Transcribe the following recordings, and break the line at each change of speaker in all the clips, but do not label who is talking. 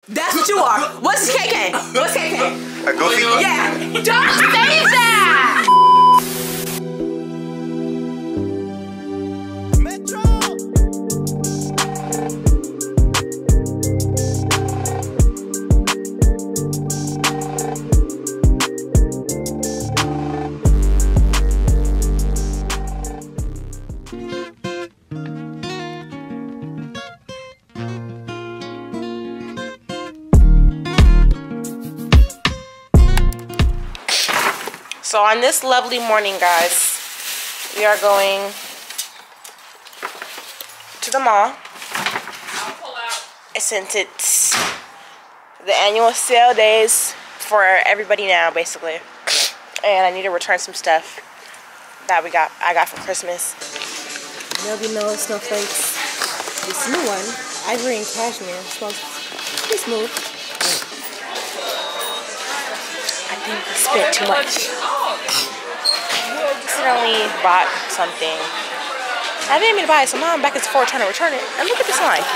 That's what you are. What's KK? What's KK?
A goofy?
Yeah. Don't say that. So on this lovely morning, guys, we are going to the mall. Since it's the annual sale days for everybody now, basically. And I need to return some stuff that I got for Christmas. Nobody knows snowflakes. This new one, ivory and cashmere, smells pretty smooth. I think I spent too much. Accidentally bought something. I didn't mean to buy it, so now I'm back at Sephora trying to return it. And look at this line.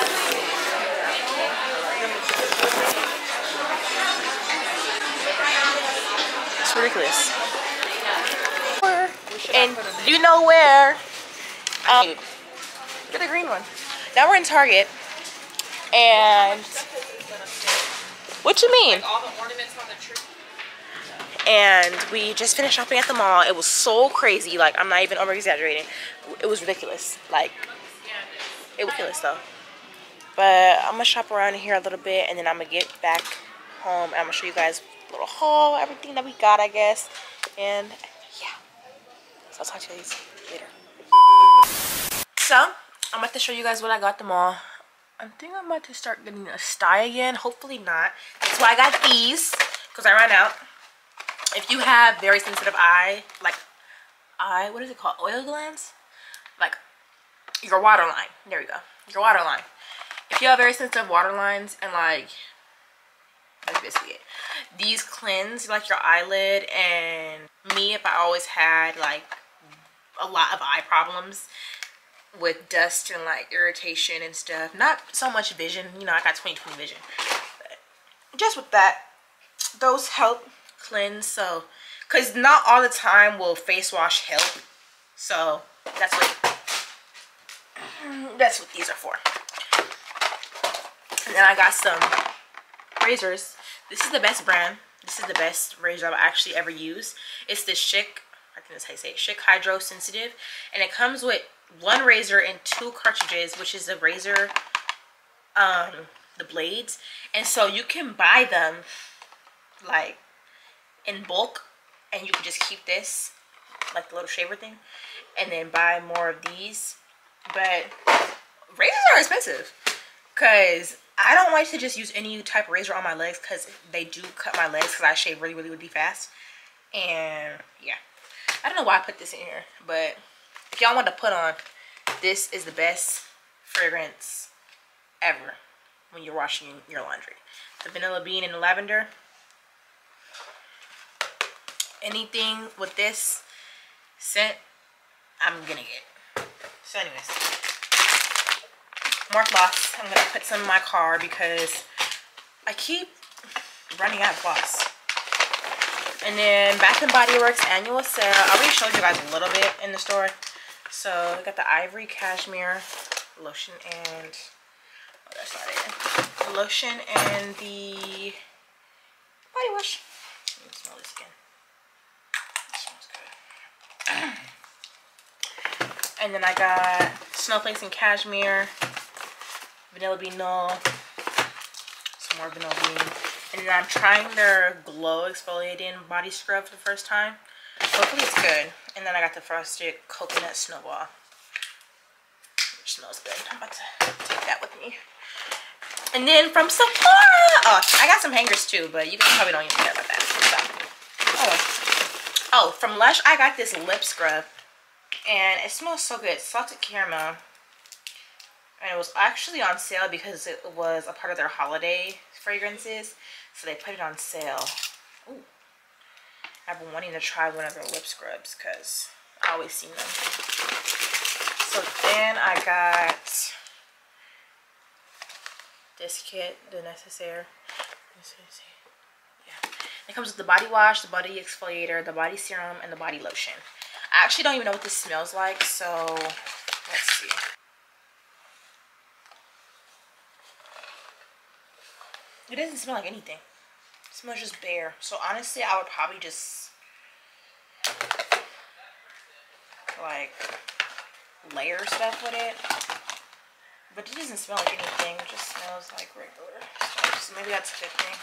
It's ridiculous. And you know where? Get the green one. Now we're in Target. And what you mean?
Like all the ornaments on the tree.
And we just finished shopping at the mall. It was so crazy. Like, I'm not even over exaggerating. It was ridiculous. Like, it was ridiculous though. But I'm gonna shop around here a little bit, and then I'm gonna get back home. I'm gonna show you guys a little haul, everything that we got, I guess. And yeah, so I'll talk to you guys later. So I'm about to show you guys what I got at the mall. I think I'm about to start getting a sty again. Hopefully not. That's why I got these, because I ran out. If you have very sensitive what is it called? Oil glands? Like your waterline. There we go. Your waterline. If you have very sensitive waterlines and that's basically it. These cleanse like your eyelid, and me, if I always had like a lot of eye problems with dust and like irritation and stuff. Not so much vision. You know, I got 20/20 vision. But just with that, those help cleanse. So because not all the time will face wash help, so that's what these are for. And then I got some razors. This is the best brand. This is the best razor I've actually ever used. It's the Schick, I think that's how you say it, Schick Hydro Sensitive, and it comes with one razor and 2 cartridges, which is the razor, the blades. And so you can buy them like in bulk, and you can just keep this like the little shaver thing, and then buy more of these. But razors are expensive, because I don't like to just use any type of razor on my legs, because they do cut my legs, because I shave really fast. And yeah, I don't know why I put this in here, but if y'all want to put on, this is the best fragrance ever when you're washing your laundry. The vanilla bean and the lavender. Anything with this scent, I'm gonna get. So anyways, more floss. I'm gonna put some in my car because I keep running out of floss. And then Bath and Body Works annual sale. I already showed you guys a little bit in the store. So I got the ivory cashmere lotion and that's not it. The lotion and the body wash. Let me smell this again. And then I got snowflakes and cashmere, vanilla bean null, some more vanilla bean, and then I'm trying their glow exfoliating body scrub for the first time. Hopefully it's good. And then I got the frosted coconut snowball, which smells good. I'm about to take that with me. And then from Sephora, oh, I got some hangers too, but you probably don't even care about that. So, oh, from Lush, I got this lip scrub. And it smells so good. Salted caramel. And it was actually on sale because it was a part of their holiday fragrances. So they put it on sale. Ooh. I've been wanting to try one of their lip scrubs because I always see them. So then I got this kit, the necessaire. Yeah. It comes with the body wash, the body exfoliator, the body serum, and the body lotion. I actually don't even know what this smells like, so let's see. It doesn't smell like anything. It smells just bare. So honestly, I would probably just like layer stuff with it. But it doesn't smell like anything. It just smells like regular stuff. So maybe that's a good thing.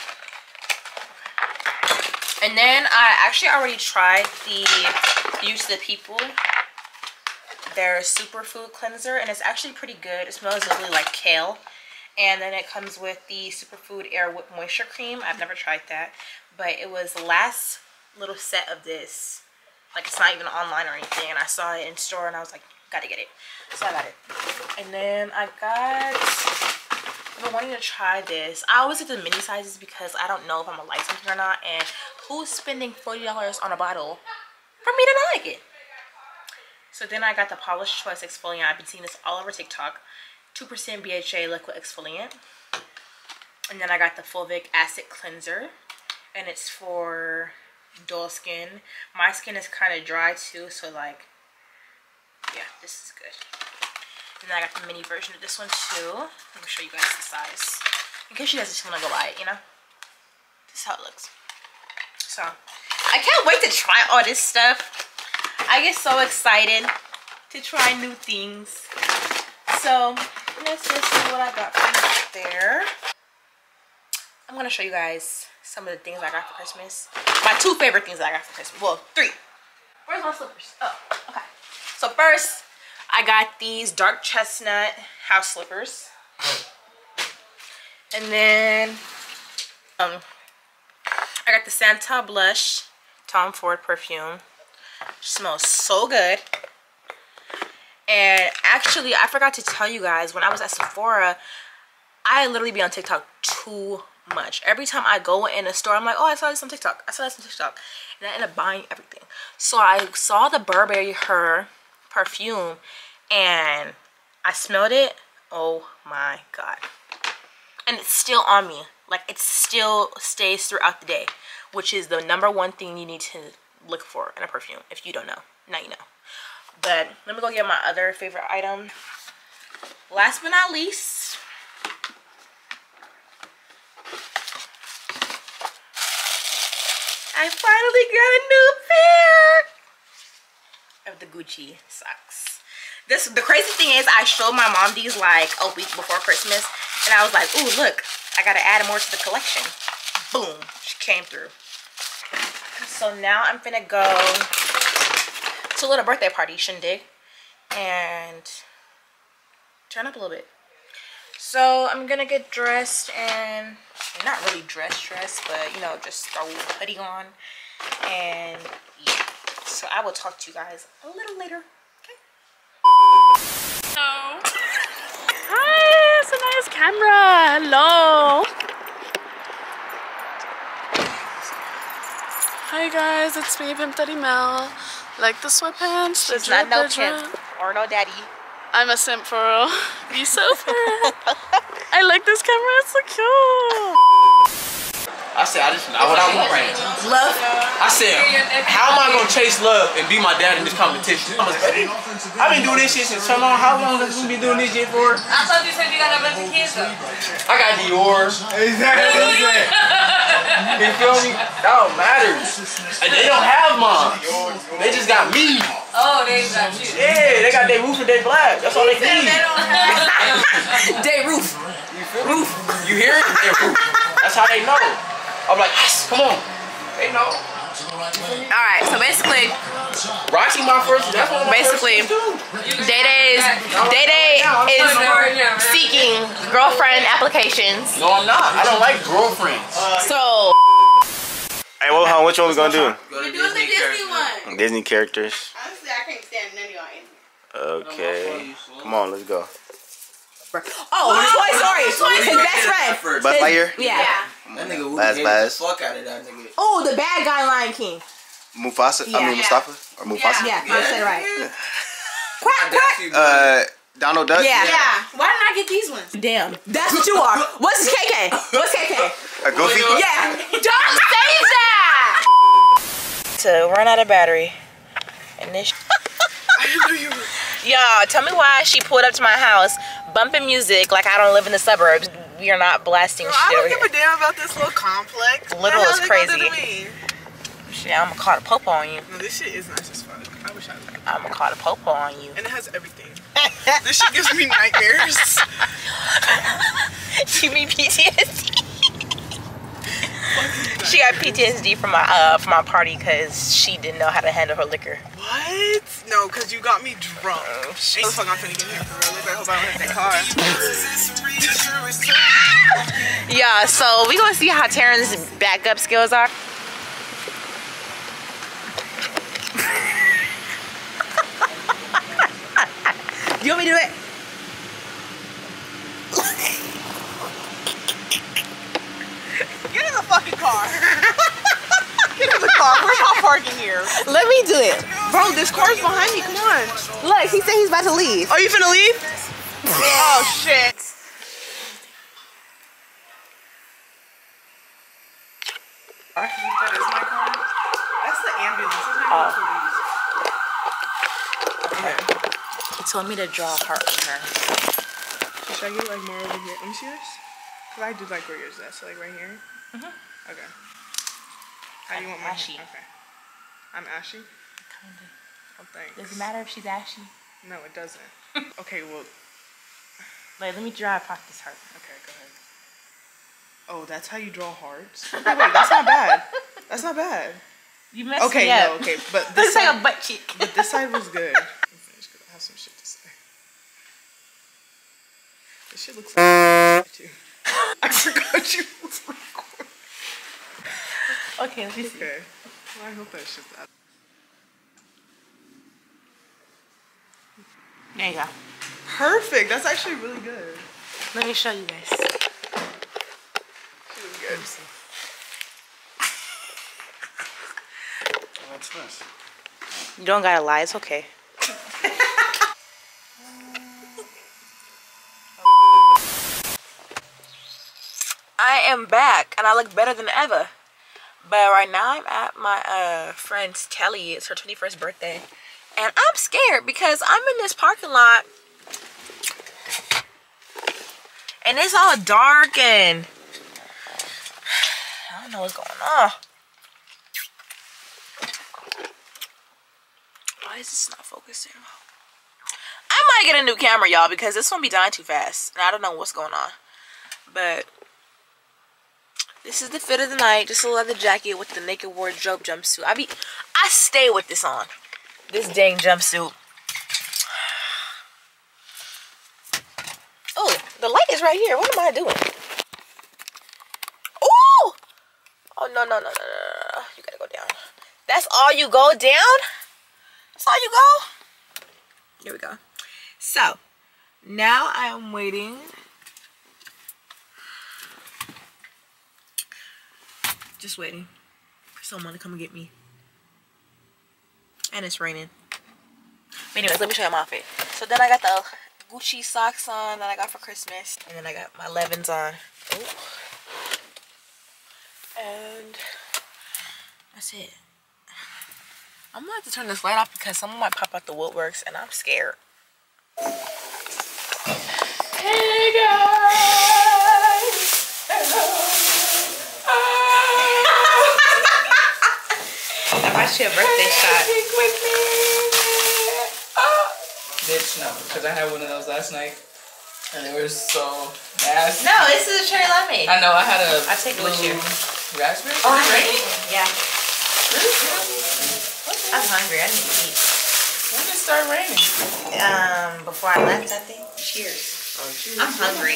Okay. And then I actually already tried the Use the People, their superfood cleanser, and it's actually pretty good. It smells really like kale. And then it comes with the Superfood Air Whip Moisture Cream. I've never tried that, but it was the last little set of this. Like, it's not even online or anything, and I saw it in store and I was like, gotta get it. So I got it. And then I've been wanting to try this. I always get the mini sizes because I don't know if I'm gonna like something or not, and who's spending $40 on a bottle for me to not like it? So then I got the Polish Choice Exfoliant. I've been seeing this all over TikTok. 2% BHA liquid exfoliant. And then I got the Fulvic Acid Cleanser, and it's for dull skin. My skin is kind of dry too, so like, yeah, this is good. And then I got the mini version of this one too. Let me show you guys the size, in case you guys just want to go buy it, you know. This is how it looks. So I can't wait to try all this stuff. I get so excited to try new things. So let's just see what I got from there. I'm gonna show you guys some of the things I got for Christmas. My 2 favorite things that I got for Christmas. Well, 3. Where's my slippers? Oh, okay. So first, I got these dark chestnut house slippers. And then I got the Santa Blush Tom Ford perfume. Smells so good. And actually, I forgot to tell you guys, when I was at Sephora, I literally be on TikTok too much. Every time I go in a store, I'm like, oh, I saw this on TikTok. I saw this on TikTok. And I end up buying everything. So I saw the Burberry Her perfume and I smelled it. Oh my God. And it's still on me. Like, it still stays throughout the day, which is the #1 thing you need to look for in a perfume. If you don't know, now you know. But let me go get my other favorite item. Last but not least, I finally got a new pair of the Gucci socks. The crazy thing is, I showed my mom these like a week before Christmas, and I was like, ooh, look, I gotta add more to the collection. Boom, she came through. So now I'm finna go to a little birthday party, shindig, and turn up a little bit. So I'm gonna get dressed, and not really dressed, but you know, just throw a hoodie on, and yeah. So I will talk to you guys a little later. Okay.
Hello. Hi, it's a nice camera. Hello. Hi guys, it's me, Pimp Daddy Mel. Like the sweatpants,
She's not no pimp or no daddy.
I'm a simp for real. Be so for real. I like this camera, it's so cute.
I said, I what I want right now.
Love.
I said, how am I gonna chase love and be my dad in this competition? I've been doing this shit since how long? How long has we been doing this shit for?
I thought you said you got a bunch of kids though.
I got Dior. Exactly. You feel me? That don't matter. They don't have mom. They just got me.
Oh, they got you.
Yeah, they got their roof and they black. That's all they need.
They don't have
Day roof.
You feel me? You hear it? They roof. That's how they know. I'm like, yes, come on. They know.
Alright, so basically,
Roxy my first, that's one of my
basically, Day is seeking girlfriend applications.
No, I'm not. I don't like girlfriends.
So,
Hey, well, huh, which one we gonna do?
We're doing the Disney one.
Disney characters.
Honestly, I can't stand none of y'all in here.
Okay. Come on, let's go.
oh, Toy Story, his best friend.
Buzz Lightyear?
Yeah.
That nigga Woody
Baz
hated
Baz.
the fuck out of that nigga.
Oh, the bad guy Lion King.
Mufasa? I mean,
Yeah.
Mustafa? Or Mufasa?
Yeah, you said it right.
I
Quack, quack.
definitely
Donald Duck?
Yeah.
Yeah. Why didn't I I get these ones?
Damn. That's what you are. What's KK? What's KK?
A goofy?
Yeah. Don't say that! To run out of battery. And this. Y'all, tell me why she pulled up to my house bumping music like I don't live in the suburbs. We are not blasting shit
I
over
don't
here.
give a damn about this little complex.
Little is crazy.
Me?
Shit, I'm gonna call the popo on you.
No, this shit is nice as fuck. I wish I would.
I'm gonna call the popo on you.
And it has everything. This shit gives me nightmares.
She mean PTSD. She got PTSD from my party because she didn't know how to handle her liquor.
What? No, because you got me drunk. What the fuck I'm finna get here for real? I hope I don't hit that car.
Yeah, so we gonna see how Taryn's backup skills are. You want me to do it?
Get in the fucking car. Get in the car. Where's my parking here?
Let me do it.
Bro, this car's behind me. Come on.
Look, he said he's about to leave.
Oh, you finna leave? Oh, shit. That is my car? That's the ambulance. It's not even police. Okay.
He told me to draw a heart on her.
Should I get like more over here? Let me see this. Cause I do like where yours is at. So like right here. Okay. How do you want my
ashy?
Okay. I'm ashy.
Kinda.
Oh, thanks.
Does it matter if she's ashy?
No, it doesn't. Okay, well.
Like, let me draw a practice heart.
Okay, go ahead. Oh, that's how you draw hearts. Okay, wait, that's not bad. That's not bad.
You messed
Okay,
me up.
no, okay, but
This
this
like
side,
a butt cheek.
but this side was good. Let me finish because I have some shit to say. This shit looks like too. I forgot you was recording.
Okay, let me see.
Okay. Well, I hope that shit's out.
There you go.
Perfect. That's actually really good.
Let me show you guys.
She was good.
What's this?
You don't gotta lie, it's okay. I am back and I look better than ever. But right now I'm at my friend's Kelly. It's her 21st birthday. And I'm scared because I'm in this parking lot. And it's all dark and I don't know what's going on. Why is this not focusing? I might get a new camera, y'all, because this one be dying too fast. And I don't know what's going on. But this is the fit of the night. Just a leather jacket with the naked wardrobe jumpsuit. I stay with this on. This dang jumpsuit. Oh, the light is right here. What am I doing? Oh! Oh, no. You gotta go down. That's all you go down? That's all you go? Here we go. So, now I am waiting. Just waiting for someone to come and get me. And it's raining. But anyways, let me show you my outfit. So then I got the Gucci socks on that I got for Christmas. And then I got my Levins on. Ooh. And that's it. I'm gonna have to turn this light off because someone might pop out the woodworks and I'm scared. Hey guys! Hello! I brought you a birthday shot.
Bitch, no, because I had one of those last night, and it was so nasty.
No, this is a cherry lemonade.
I know, I had a
I'll take it with you.
raspberry.
Oh,
Is it raining?
Yeah. I'm hungry. I need to eat.
When did it start raining?
Before I left, I think. Cheers.
Oh, cheers.
I'm hungry.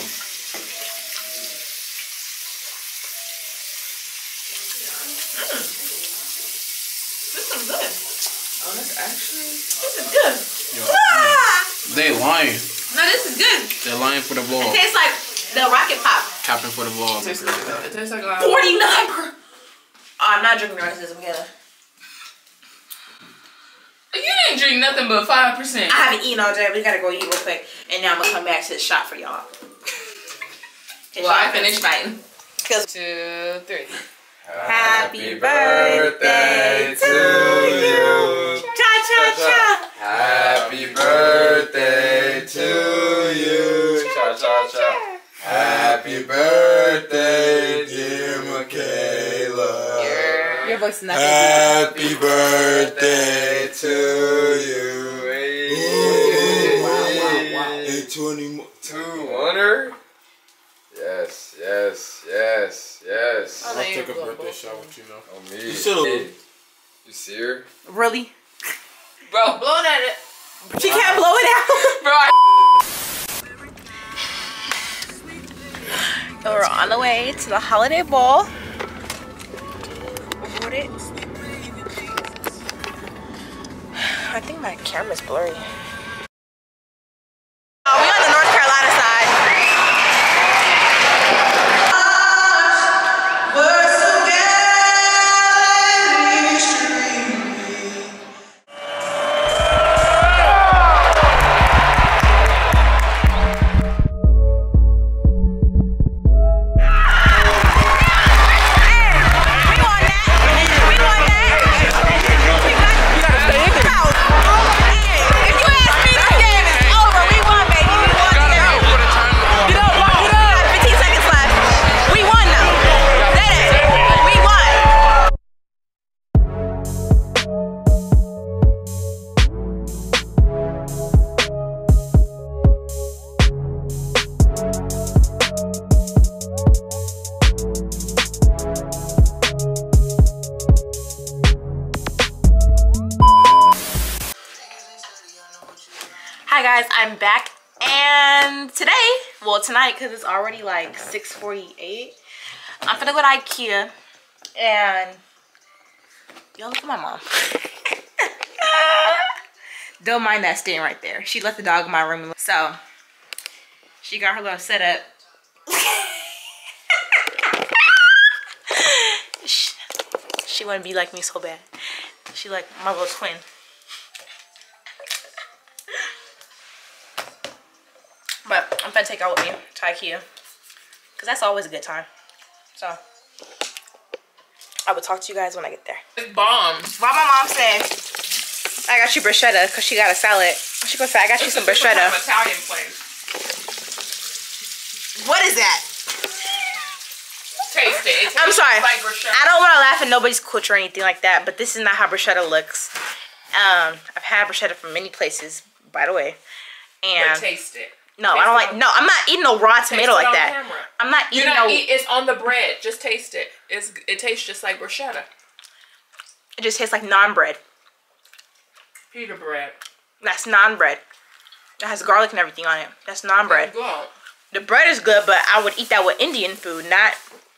This is good.
Oh, that's actually...
This is good.
They lying.
No, this is good.
They're lying for the
It
vlog.
tastes like the Rocket Pop.
Capping for the vlog.
It tastes like that. It tastes like a...
49 per... Oh, I'm not drinking the rest of this. I'm gonna...
You didn't drink nothing but 5%.
I haven't eaten all day. We gotta go eat real quick, and now I'm gonna come back to the shop for y'all.
Well, I finished fighting. 2, 3.
Happy birthday to you. Cha cha cha.
Happy birthday to you. Cha cha cha. Happy birthday, dear Michaela.
Your voice is not
Happy birthday to you. Hey, 20 more. 200? Yes, yes, yes, yes.
I'll take a birthday
shot with you now.
Oh, me. You see her?
Really?
Bro, blow that.
She can't blow it out.
Bro.
So we're on the way to the holiday ball. What it? I think my camera's blurry. Oh, we on the North Carolina side. Hi guys, I'm back, and today, well tonight, because it's already like 6:48, I'm gonna go to IKEA, and y'all look at my mom. Don't mind that stand right there. She left the dog in my room, so she got her little setup. She wanna be like me so bad. She like my little twin. But I'm gonna take out with me to IKEA, because that's always a good time. So I will talk to you guys when I get there.
It's bomb.
Why my mom said, I got you bruschetta, because she got a salad. She gonna say, I got you some bruschetta.
Italian place.
What is that?
Taste it.
I'm sorry.
Like bruschetta.
I don't want to laugh at nobody's culture or anything like that, but this is not how bruschetta looks. I've had bruschetta from many places, by the way. And
But taste it.
no,
Taste
I don't
it
like.
on-
No, I'm not eating no raw tomato
Taste it
like
on
that.
camera.
I'm not eating
You're not
no.
it's on the bread. Just taste it. It tastes just like bruschetta.
It just tastes like naan bread.
Pita bread.
That's naan bread. It has garlic and everything on it. That's naan bread.
Go.
The bread is good, but I would eat that with Indian food, not.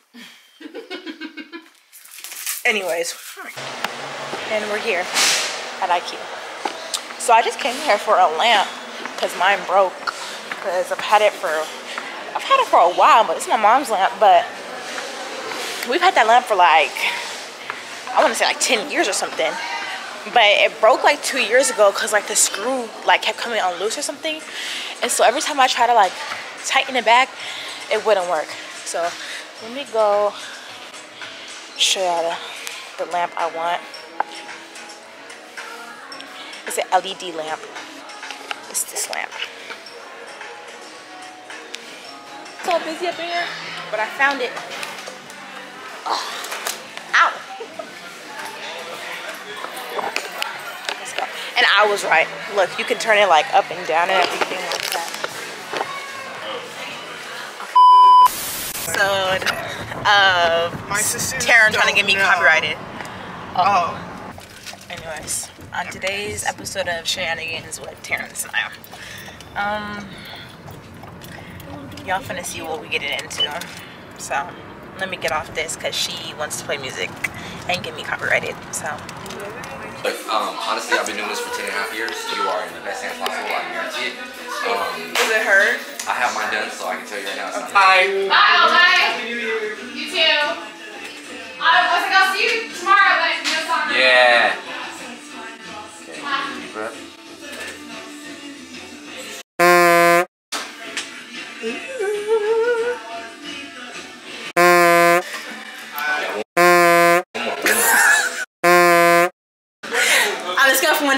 Anyways, and we're here at IKEA. So I just came here for a lamp because mine broke. Because I've had it for a while, but it's my mom's lamp. But we've had that lamp for like, I want to say like 10 years or something. But it broke like 2 years ago because like the screw like kept coming unloose or something. And so every time I try to like tighten it back, it wouldn't work. So let me go show y'all the lamp I want. It's an LED lamp. It's this lamp. It's so busy up in here, but I found it. Oh. Ow. Let's go. And I was right. Look, you can turn it like up and down and everything like that. Episode of
My sisters
Taryn trying to get me
don't know.
copyrighted.
Oh.
Anyways, on today's episode of Shenanigans with Terrence and I, y'all finna see what we get it into. So let me get off this because she wants to play music and get me copyrighted. So
Honestly, I've been doing this for 10.5 years. You are in the best hands possible. I guarantee it.
Does it hurt?
I have mine done, so I can tell you right now. It's not
Bye.
Bye, you too. I was like, I'll see you tomorrow, but no song.
Yeah.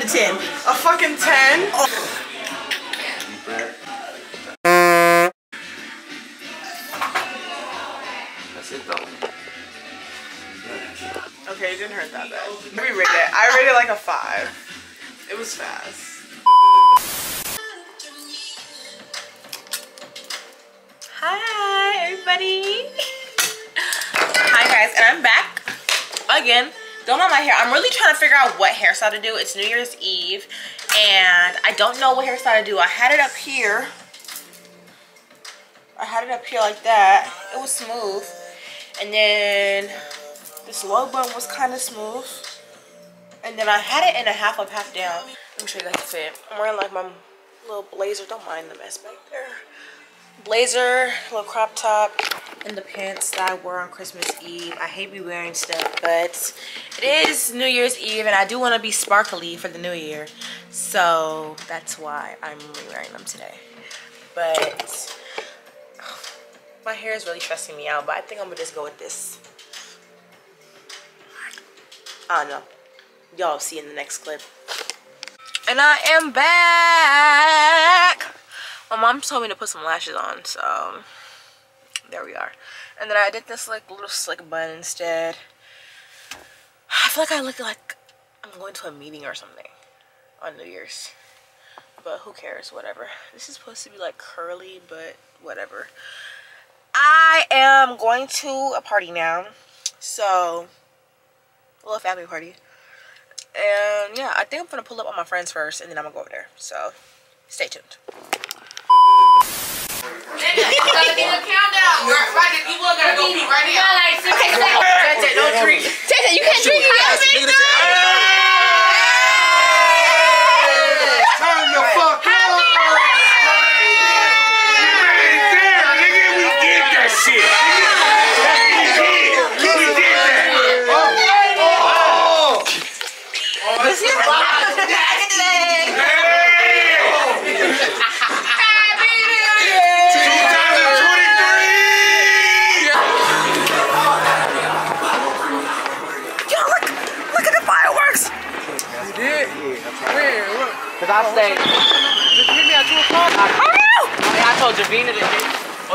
to 10?
A fucking 10? Oh.
That's it though.
Okay, it didn't hurt that bad. Let me rate it. I rated like a 5. It was fast.
Hi, everybody. Hi, guys, and I'm back again. Don't mind my hair. I'm really trying to figure out what hairstyle to do. It's New Year's Eve, and I don't know what hairstyle to do. I had it up here. I had it up here like that. It was smooth. And then this low bun was kind of smooth. And then I had it in a half up, half down. Let me show you guys the fit. I'm wearing like my little blazer. Don't mind the mess back there. Blazer, little crop top, and the pants that I wore on Christmas Eve. I hate be wearing stuff, but it is New Year's Eve, and I do want to be sparkly for the new year. So that's why I'm wearing them today. But my hair is really stressing me out, but I think I'm gonna just go with this. I don't know. Y'all see in the next clip. And I am back. My mom told me to put some lashes on, so there we are. And then I did this like little slick bun instead. I feel like I look like I'm going to a meeting or something on New Year's. But who cares, whatever. This is supposed to be like curly, but whatever. I am going to a party now. So, a little family party. And yeah, I think I'm gonna pull up on my friends first, and then I'm gonna go over there. So, stay tuned.
Countdown. You will gotta go pee right now.
Okay, don't drink. Tete, you can't drink it.
Turn the fuck up! We did that shit. We did that.
This is
Cause I stayed. Just meet me at 2 o'clock. I told Javina to hit.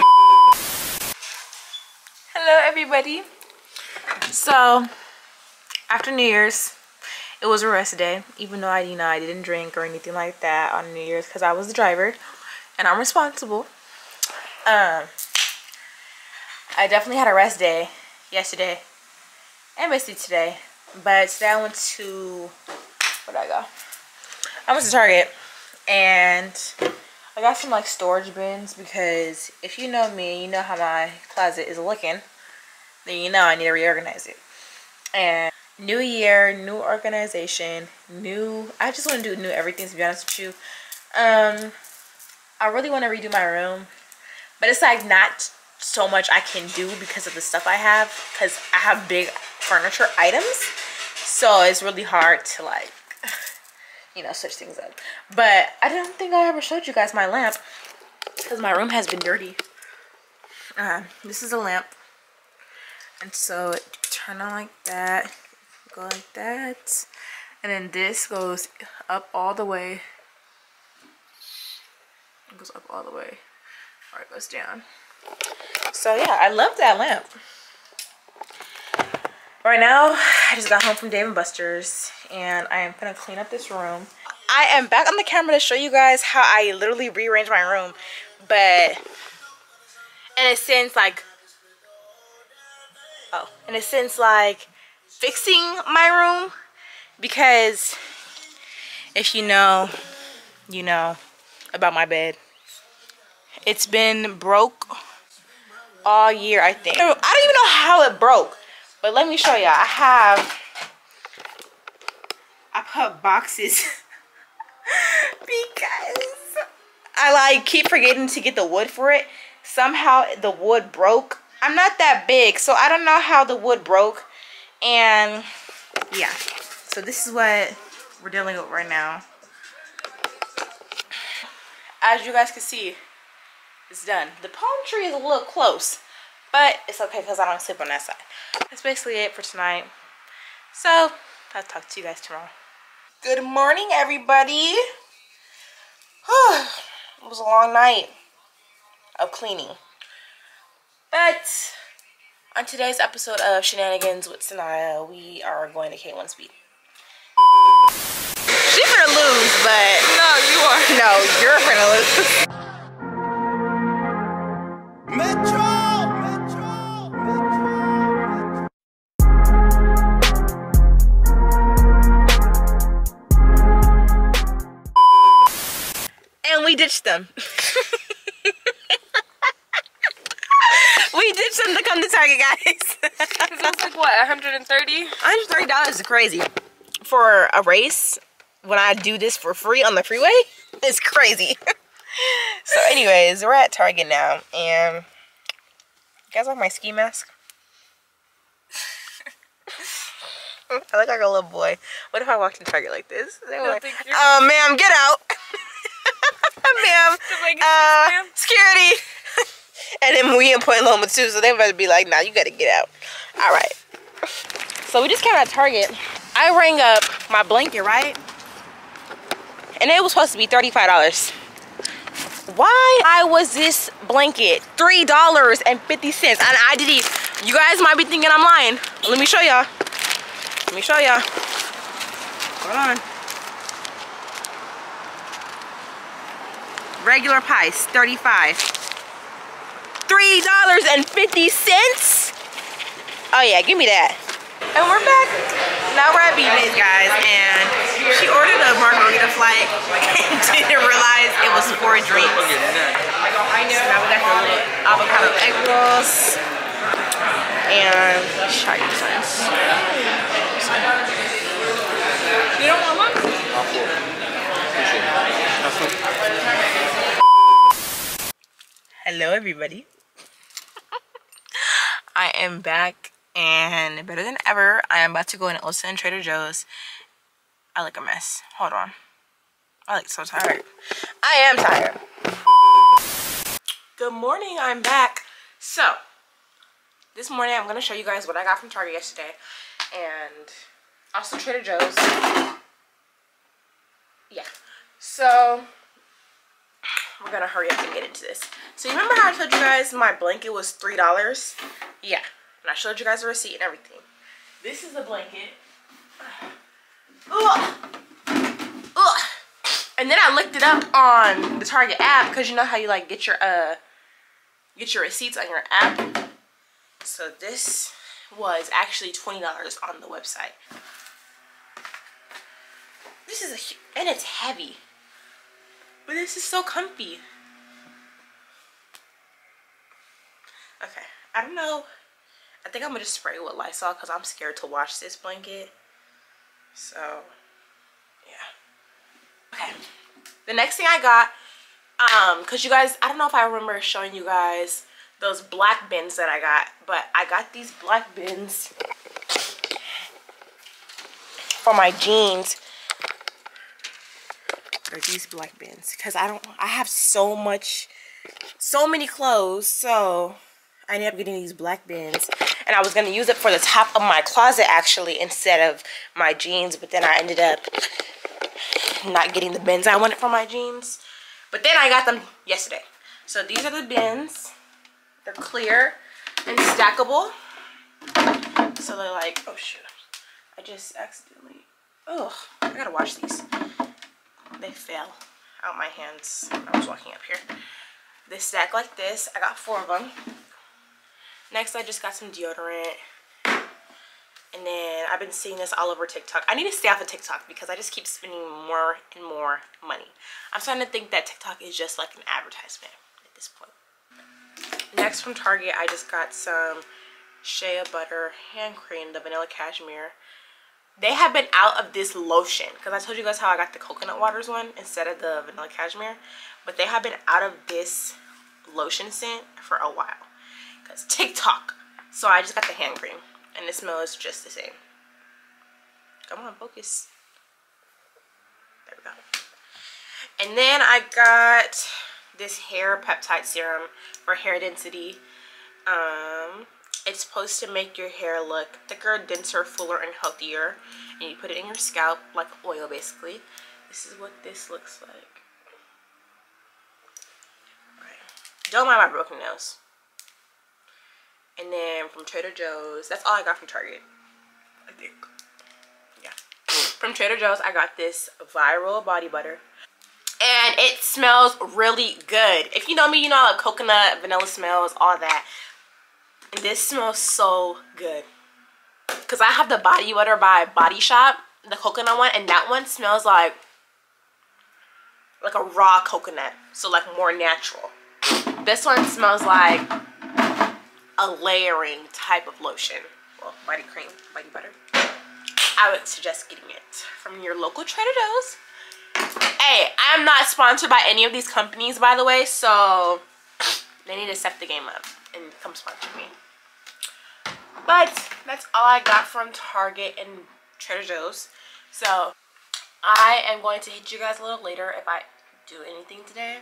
Hello, everybody. So, after New Year's, it was a rest day. Even though I didn't drink or anything like that on New Year's because I was the driver and I'm responsible. I definitely had a rest day yesterday and basically today. But today I went to, where'd I go? I went to Target and I got some like storage bins because if you know me, you know how my closet is looking, then you know I need to reorganize it. And new year, new organization, I just want to do new everything, to be honest with you. I really want to redo my room, but it's like not so much I can do because of the stuff I have, because I have big furniture items, so it's really hard to like you know, switch things up. But I don't think I ever showed you guys my lamp because my room has been dirty. This is a lamp, and so it turn on like that, go like that, and then this goes up all the way. It goes up all the way, or it goes down. So yeah, I love that lamp. Right now, I just got home from Dave & Buster's and I am gonna clean up this room. I am back on the camera to show you guys how I literally rearranged my room, but in a sense like, fixing my room, because if you know, you know about my bed. It's been broke all year, I think. I don't even know how it broke. But let me show y'all. I put boxes because I like keep forgetting to get the wood for it. Somehow the wood broke. I'm not that big, so I don't know how the wood broke. And yeah, so this is what we're dealing with right now. As you guys can see, it's done. The palm tree is a little close, but it's okay because I don't sleep on that side. That's basically it for tonight. So I'll talk to you guys tomorrow. Good morning, everybody. It was a long night of cleaning. But on today's episode of Shenanigans with Sanaya, we are going to K1 Speed. She's gonna lose, but no, you are. No, you're gonna lose. And we ditched them. We ditched them to come to Target, guys.
It was like what, $130?
$130 is crazy. For a race, when I do this for free on the freeway, it's crazy. So anyways, we're at Target now, and you guys like my ski mask? I look like a little boy. What if I walked in Target like this? They were like, ma'am, get out. Ma'am, security. And then we in Point Loma too, so they better be like, nah, you gotta get out. All right. So we just came out of Target. I rang up my blanket, right? And it was supposed to be $35. Why was this blanket $3.50? And I didn't. You guys might be thinking I'm lying. Let me show y'all. Let me show y'all. Hold on. Regular price, $35. $3.50? Oh yeah, give me that. And we're back. Now we're at BJ's, guys, and she ordered a margarita flight and didn't realize it was 4 drinks. So now we got the avocado egg rolls and shiny sauce. You don't want one? Hello, everybody. I am back, and better than ever, I am about to go in Ulta and Trader Joe's. I look a mess. Hold on. I look so tired. I am tired. Good morning, I'm back. So, this morning I'm going to show you guys what I got from Target yesterday, and also Trader Joe's. Yeah. So, we're going to hurry up and get into this. So, you remember how I told you guys my blanket was $3? Yeah. And I showed you guys the receipt and everything. This is the blanket. Ugh. Ugh. And then I looked it up on the Target app, because you know how you like get your receipts on your app. So this was actually $20 on the website. This is and it's heavy. But this is so comfy. Okay, I don't know. I think I'm gonna just spray it with Lysol because I'm scared to wash this blanket. So, yeah. Okay. The next thing I got, because you guys, I don't know if I remember showing you guys those black bins that I got, but I got these black bins for my jeans. Or these black bins, because I have so many clothes, so I ended up getting these black bins, and I was going to use it for the top of my closet actually instead of my jeans, but then I ended up not getting the bins I wanted for my jeans. But then I got them yesterday. So these are the bins. They're clear and stackable. So they're like, oh shoot, I just accidentally, oh, I gotta wash these. They fell out my hands when I was walking up here. They stack like this. I got 4 of them. Next, I just got some deodorant. And then I've been seeing this all over TikTok. I need to stay off of TikTok because I just keep spending more and more money. I'm starting to think that TikTok is just like an advertisement at this point. Next from Target, I just got some shea butter hand cream, the vanilla cashmere. They have been out of this lotion because I told you guys how I got the coconut waters one instead of the vanilla cashmere, but they have been out of this lotion scent for a while because TikTok. So I just got the hand cream and it smells just the same. Come on, focus. There we go. And then I got this hair peptide serum for hair density. It's supposed to make your hair look thicker, denser, fuller, and healthier. And you put it in your scalp like oil, basically. This is what this looks like. Right. Don't mind my broken nose. And then from Trader Joe's, that's all I got from Target, I think. Yeah. From Trader Joe's, I got this viral body butter. And it smells really good. If you know me, you know like coconut, vanilla smells, all that. And this smells so good. Because I have the body butter by Body Shop, the coconut one, and that one smells like a raw coconut. So like more natural. This one smells like a layering type of lotion. Well, body cream, body butter. I would suggest getting it from your local Trader Joe's. Hey, I'm not sponsored by any of these companies, by the way, so they need to step the game up and come sponsor me. But that's all I got from Target and Trader Joe's. So I am going to hit you guys a little later if I do anything today.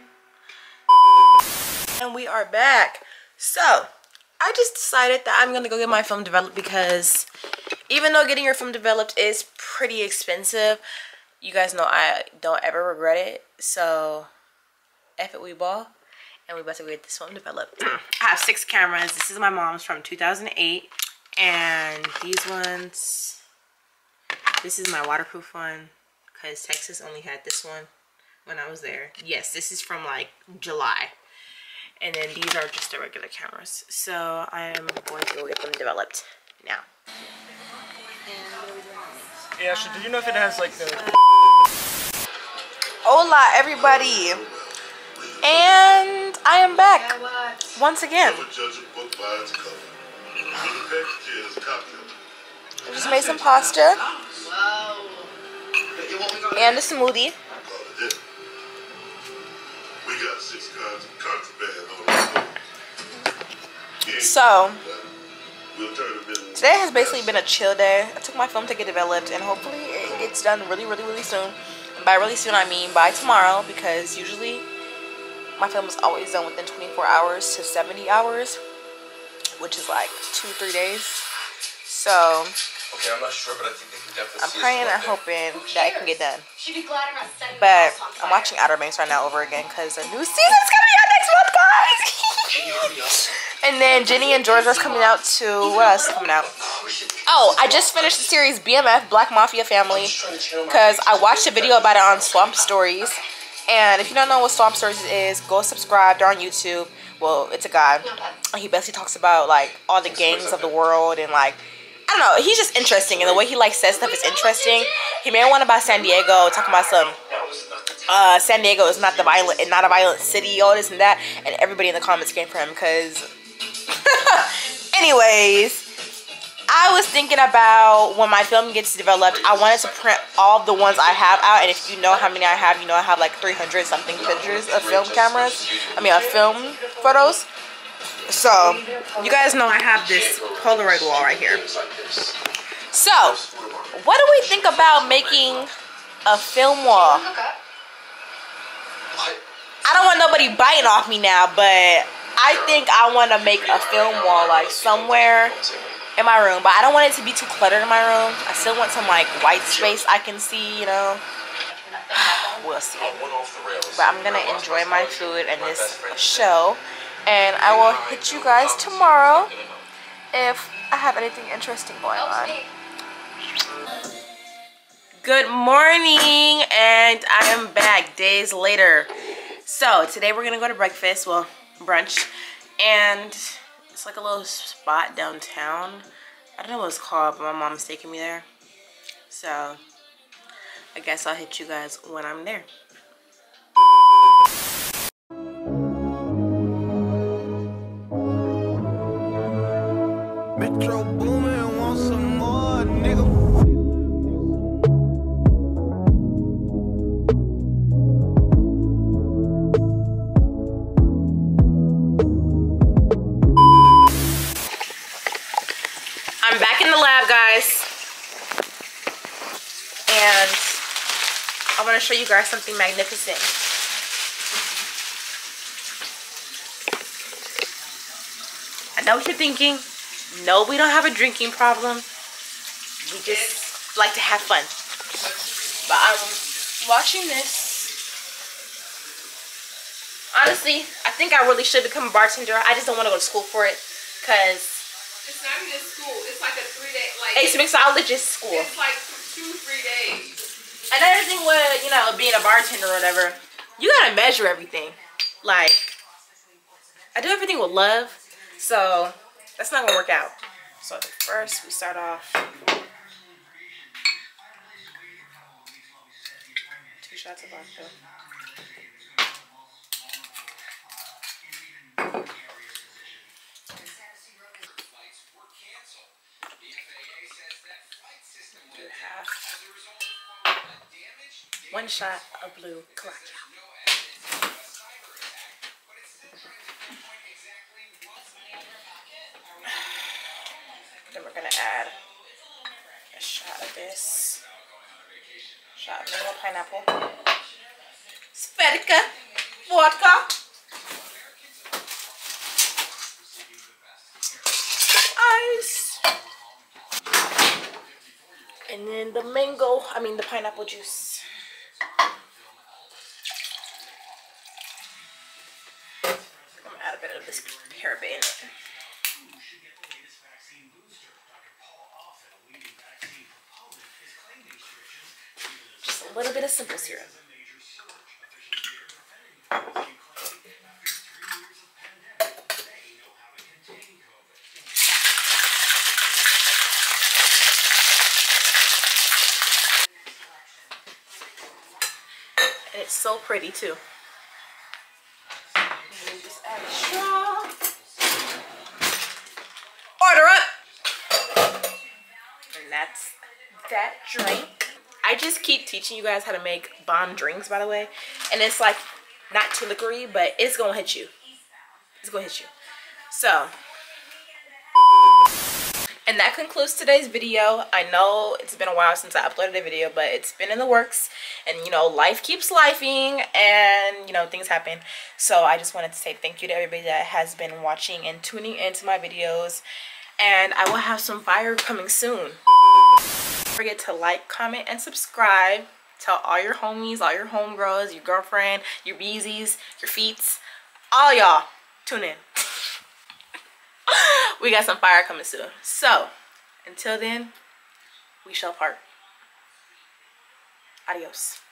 And we are back. So I just decided that I'm gonna go get my film developed, because even though getting your film developed is pretty expensive, you guys know I don't ever regret it. So F it, we ball, and we about to get this film developed. I have 6 cameras. This is my mom's from 2008, and these ones, this is my waterproof one, because Texas only had this one when I was there. Yes, this is from like July. And then these are just the regular cameras. So I am going to go get them developed now.
Yeah, so did you know if it has like the...
Hola everybody, and I am back once again. I just made some pasta and a smoothie. So today has basically been a chill day. I took my film to get developed, and hopefully it gets done really soon. By really soon, I mean by tomorrow, because usually my film is always done within 24 hours to 70 hours, which is like 2-3 days. So
okay, I'm not sure, but I think they can definitely
I'm praying and hoping that it can get done. But I'm watching Outer Banks right now over again, because a new season's coming out next month, guys. And then Jenny and George are coming out too. What else is coming out? Oh, I just finished the series BMF, Black Mafia Family, because I watched a video about it on Swamp Stories. And if you don't know what Swamp Stories is, go subscribe. They're on YouTube. Well, it's a guy. He basically talks about like all the gangs of the world, and like, I don't know, he's just interesting, and the way he like says stuff is interesting. He made one about San Diego, talking about some San Diego is not a violent city, all this and that, and everybody in the comments came for him because anyways, I was thinking about when my film gets developed, I wanted to print all the ones I have out. And if you know how many I have, you know I have like 300 something pictures of film cameras. I mean, of film photos. So you guys know I have this Polaroid wall right here. So what do we think about making a film wall? I don't want nobody biting off me now, but I think I want to make a film wall like somewhere in my room, but I don't want it to be too cluttered in my room. I still want some like white space I can see, you know. We'll see. But I'm gonna enjoy my food and this show, and I will hit you guys tomorrow if I have anything interesting going on. Good morning, and I am back days later. So today we're gonna go to breakfast, well, brunch, and it's like a little spot downtown. I don't know what it's called, but my mom's taking me there. So I guess I'll hit you guys when I'm there.
Metro Boomin, want some more, nigga.
I'm back in the lab, guys, and I want to show you guys something magnificent. I know what you're thinking. No, we don't have a drinking problem. We just like to have fun. But I'm watching this. Honestly, I think I really should become a bartender. I just don't want to go to school for it, because
It's not even school. It's like a 3-day, like
it's mixologist school.
it's like 2-3 days.
Another thing with, you know, being a bartender or whatever, you gotta measure everything. Like, I do everything with love, so that's not gonna work out. So first we start off 2 shots of vodka. Do half. 1 shot of blue Caraca. Then we're gonna add a shot of this. Shot of mango pineapple. Svedka. Vodka. Ice. And then the the pineapple juice. I'm gonna add a bit of this paraben. Just a little bit of simple syrup. And it's so pretty too. Just add a straw. Order up! And that's that drink. I just keep teaching you guys how to make bomb drinks, by the way. And it's like not too liquory, but it's gonna hit you. It's gonna hit you. So, and that concludes today's video. I know it's been a while since I uploaded a video, but it's been in the works. And, you know, life keeps lifing and, you know, things happen. So I just wanted to say thank you to everybody that has been watching and tuning into my videos. And I will have some fire coming soon. Don't forget to like, comment, and subscribe. Tell all your homies, all your homegirls, your girlfriend, your beesies, your feets, all y'all, tune in. We got some fire coming soon. So, until then, we shall part. Adios.